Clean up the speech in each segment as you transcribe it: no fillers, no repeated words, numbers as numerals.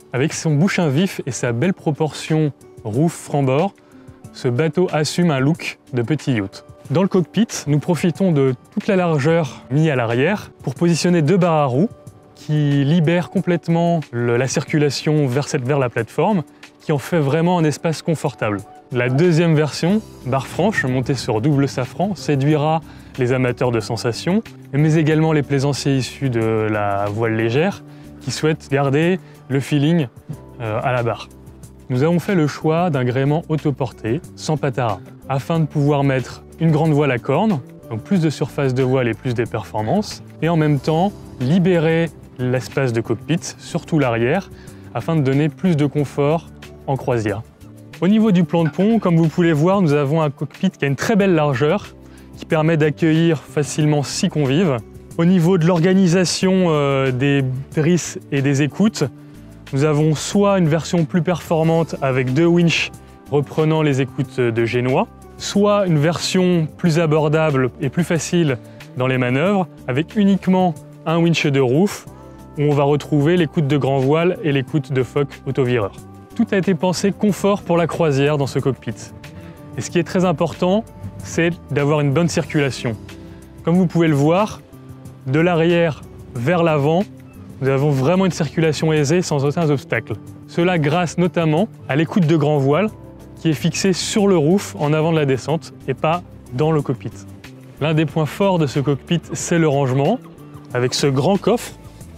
Avec son bouchin vif et sa belle proportion roof-franc-bord, ce bateau assume un look de petit yacht. Dans le cockpit, nous profitons de toute la largeur mise à l'arrière pour positionner 2 barres à roues qui libèrent complètement la circulation vers la plateforme, qui en fait vraiment un espace confortable. La deuxième version, barre franche, montée sur double safran, séduira les amateurs de sensations, mais également les plaisanciers issus de la voile légère qui souhaitent garder le feeling à la barre. Nous avons fait le choix d'un gréement autoporté, sans patara, afin de pouvoir mettre une grande voile à corne, donc plus de surface de voile et plus de performances, et en même temps libérer l'espace de cockpit, surtout l'arrière, afin de donner plus de confort en croisière. Au niveau du plan de pont, comme vous pouvez voir, nous avons un cockpit qui a une très belle largeur, qui permet d'accueillir facilement 6 convives. Au niveau de l'organisation des drisses et des écoutes, nous avons soit une version plus performante avec 2 winches reprenant les écoutes de génois, soit une version plus abordable et plus facile dans les manœuvres avec uniquement un winch de roof où on va retrouver l'écoute de grand voile et l'écoute de Fock autovireur. Tout a été pensé confort pour la croisière dans ce cockpit. Et ce qui est très important, c'est d'avoir une bonne circulation. Comme vous pouvez le voir, de l'arrière vers l'avant, nous avons vraiment une circulation aisée sans aucun obstacle. Cela grâce notamment à l'écoute de grand voile qui est fixée sur le roof en avant de la descente et pas dans le cockpit. L'un des points forts de ce cockpit, c'est le rangement, avec ce grand coffre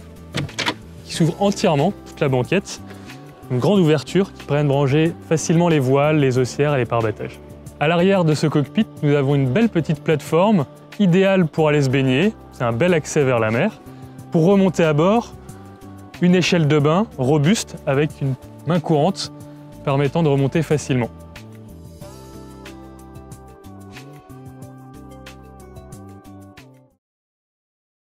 qui s'ouvre entièrement, toute la banquette, une grande ouverture qui permet de ranger facilement les voiles, les haussières et les pare-battages. À l'arrière de ce cockpit, nous avons une belle petite plateforme idéale pour aller se baigner, c'est un bel accès vers la mer. Pour remonter à bord, une échelle de bain robuste avec une main courante permettant de remonter facilement.